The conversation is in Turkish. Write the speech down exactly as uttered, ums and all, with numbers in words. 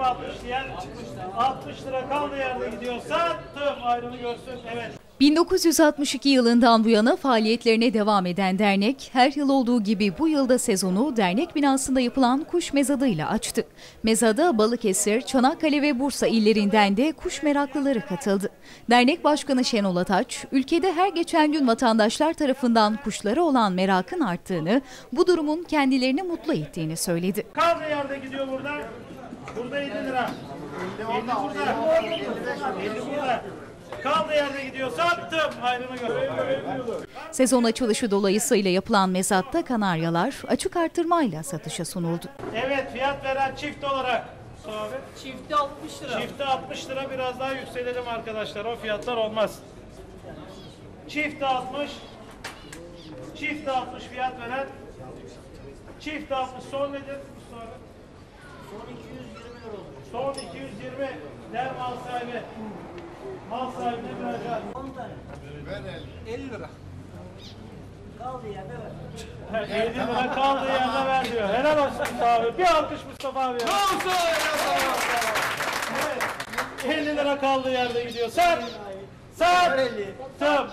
altmış diyen altmış lira kaldığı yerde gidiyor. Sattım, ayrını görsün. Evet. bin dokuz yüz altmış iki yılından bu yana faaliyetlerine devam eden dernek, her yıl olduğu gibi bu yılda sezonu dernek binasında yapılan kuş mezadıyla açtı. Mezada Balıkesir, Çanakkale ve Bursa illerinden de kuş meraklıları katıldı. Dernek Başkanı Şenol Ataç, ülkede her geçen gün vatandaşlar tarafından kuşlara olan merakın arttığını, bu durumun kendilerini mutlu ettiğini söyledi. Kaldığı yerde gidiyor burada. Burada yedi lira. elli burada. elli burada. Kaldığı yerde gidiyor. Sattım. Ayrını gör. Sezon açılışı dolayısıyla yapılan mezatta kanaryalar açık artırmayla satışa sunuldu. Evet, fiyat veren çift olarak. Abi. Çifti altmış lira. Çifti altmış lira, biraz daha yükselelim arkadaşlar. O fiyatlar olmaz. Çifti altmış. Çifti altmış fiyat veren. Çifti altmış son nedir? Sonra. Son iki yüz yirmi lira olur. Son iki yüz yirmi. Der mal sahibi. Mal sahibine müracaat. on tane. elli lira. Kaldı yerde ver. elli lira kaldığı yerde ver diyor. Helal olsun Mustafa abi. Bir alkış Mustafa abi. Ya. Evet. elli lira kaldığı yerde gidiyor. Sat. Sat. Tım.